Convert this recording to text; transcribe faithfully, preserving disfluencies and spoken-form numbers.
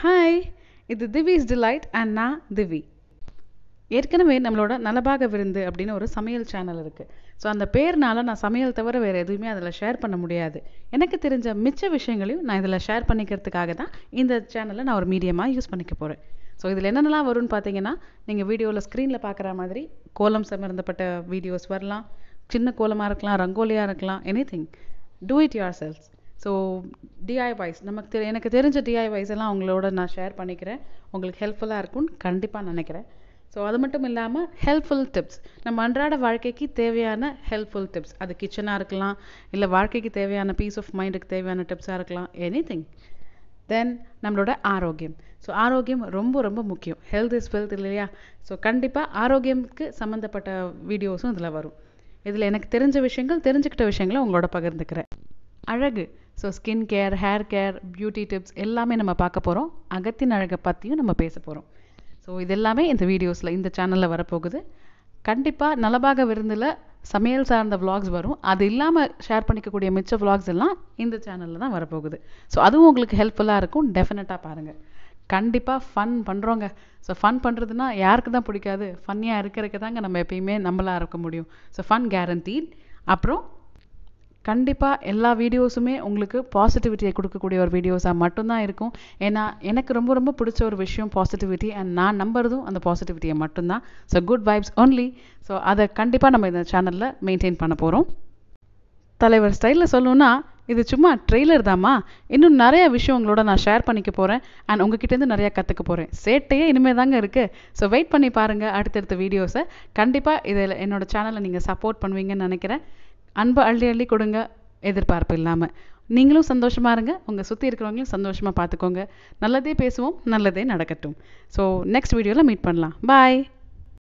Hi, இது திவிஸ் delight and நான் திவி. ஏற்கனவே நம்மளோட நலபாக விருந்து அப்படின்னு ஒரு சமையல் சேனல் இருக்குது. ஸோ அந்த பேர்னால நான் சமையல் தவிர வேறு எதுவுமே அதில் ஷேர் பண்ண முடியாது. எனக்கு தெரிஞ்ச மிச்ச விஷயங்களையும் நான் இதில் ஷேர் பண்ணிக்கிறதுக்காக தான் இந்த சேனலை நான் ஒரு மீடியமாக யூஸ் பண்ணிக்க போகிறேன். ஸோ இதில் என்னென்னலாம் வரும்னு பார்த்தீங்கன்னா, நீங்கள் வீடியோவில் ஸ்க்ரீனில் பார்க்குற மாதிரி கோலம் சம்மந்தப்பட்ட வீடியோஸ் வரலாம். சின்ன கோலமாக இருக்கலாம், ரங்கோலியாக இருக்கலாம், any thing. Do it yourself. So DIYs நமக்கு தெ எனக்கு தெரிஞ்ச டிஐவைஸ் எல்லாம் உங்களோட நான் ஷேர் பண்ணிக்கிறேன். உங்களுக்கு ஹெல்ப்ஃபுல்லாக இருக்கும்னு கண்டிப்பாக நினைக்கிறேன். ஸோ அது மட்டும் இல்லாமல் ஹெல்ப்ஃபுல் டிப்ஸ், நம்ம அன்றாட வாழ்க்கைக்கு தேவையான ஹெல்ப்ஃபுல் டிப்ஸ், அது கிச்சனாக இருக்கலாம், இல்லை வாழ்க்கைக்கு தேவையான பீஸ் ஆஃப் மைண்டுக்கு தேவையான டிப்ஸாக இருக்கலாம், எனி திங். தென் நம்மளோட ஆரோக்கியம். ஸோ ஆரோக்கியம் ரொம்ப ரொம்ப முக்கியம். ஹெல்த் இஸ் வெல்த் இல்லையா? ஸோ கண்டிப்பாக ஆரோக்கியத்துக்கு சம்மந்தப்பட்ட வீடியோஸும் இதில் வரும். இதில் எனக்கு தெரிஞ்ச விஷயங்கள், தெரிஞ்சுக்கிட்ட விஷயங்களை உங்களோட பகிர்ந்துக்கிறேன். அழகு, so skin care, hair care, beauty tips எல்லாமே நம்ம பார்க்க போகிறோம். அகத்தின் அழகை பற்றியும் நம்ம பேச போகிறோம். ஸோ இது எல்லாமே இந்த வீடியோஸில், இந்த சேனலில் வரப்போகுது. கண்டிப்பாக நலபாக விருந்தில் சமையல் சார்ந்த vlogs வரும். அது இல்லாமல் ஷேர் பண்ணிக்கக்கூடிய மிச்ச vlogs எல்லாம் இந்த சேனலில் தான் வரப்போகுது. ஸோ அதுவும் உங்களுக்கு ஹெல்ப்ஃபுல்லாக இருக்கும். டெஃபினட்டாக பாருங்கள். கண்டிப்பாக ஃபன் பண்ணுறோங்க. ஸோ ஃபன் பண்ணுறதுனா யாருக்கு தான் பிடிக்காது? ஃபன்னியாக இருக்கிறதுக்கு தாங்க நம்ம எப்பயுமே நம்மளாக இருக்க முடியும். So fun guaranteed. அப்புறம் கண்டிப்பாக எல்லா வீடியோஸுமே உங்களுக்கு பாசிட்டிவிட்டியை கொடுக்கக்கூடிய ஒரு வீடியோஸாக மட்டும்தான் இருக்கும். ஏன்னா எனக்கு ரொம்ப ரொம்ப பிடிச்ச ஒரு விஷயம் பாசிட்டிவிட்டி, அண்ட் நான் நம்புறதும் அந்த பாசிட்டிவிட்டியை மட்டும்தான். So good vibes only. So அதை கண்டிப்பாக நம்ம இந்த சேனலில் மெயின்டைன் பண்ண போகிறோம். தலைவர் ஸ்டைலில் சொல்லணுன்னா, இது சும்மா ட்ரெய்லர் தாம்மா. இன்னும் நிறைய விஷயம் உங்களோட நான் ஷேர் பண்ணிக்க போகிறேன். அண்ட் உங்ககிட்டேருந்து நிறையா கற்றுக்க போகிறேன். சேட்டையே இனிமேல் தாங்க இருக்குது. ஸோ வெயிட் பண்ணி பாருங்கள் அடுத்தடுத்த வீடியோஸை. கண்டிப்பாக இதில் என்னோடய சேனலை நீங்கள் சப்போர்ட் பண்ணுவீங்கன்னு நினைக்கிறேன். அன்பை அள்ளி அள்ளி கொடுங்க, எதிர்பார்ப்பு இல்லாமல். நீங்களும் சந்தோஷமாக இருங்க, உங்கள் சுற்றி இருக்கிறவங்களும் சந்தோஷமாக பார்த்துக்கோங்க. நல்லதே பேசுவோம், நல்லதே நடக்கட்டும். ஸோ நெக்ஸ்ட் வீடியோவில் மீட் பண்ணலாம். பாய்.